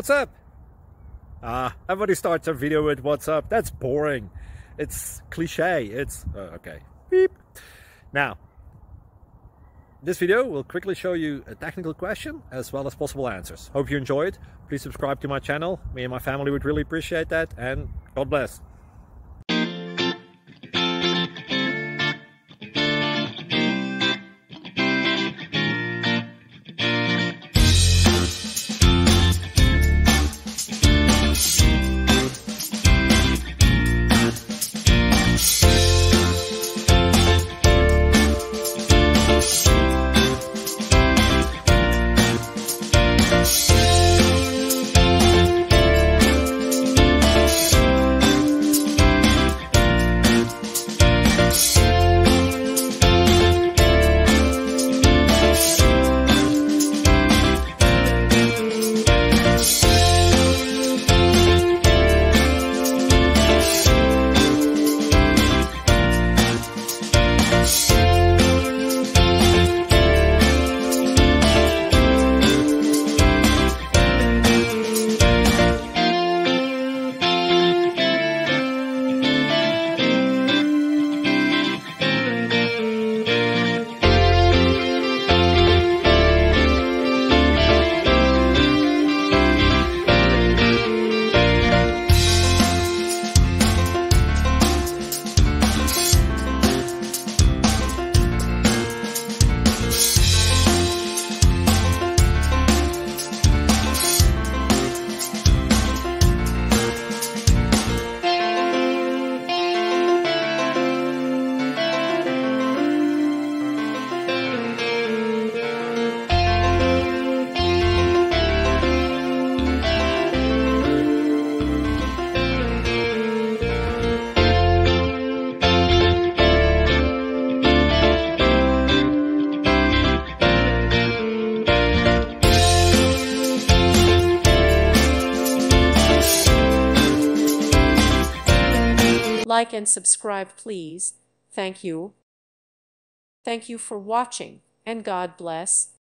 What's up? Everybody starts their video with what's up. That's boring. It's cliche. It's okay. Beep. Now, this video will quickly show you a technical question as well as possible answers. Hope you enjoy it. Please subscribe to my channel. Me and my family would really appreciate that, and God bless. Like and subscribe, please. Thank you. Thank you for watching, and God bless.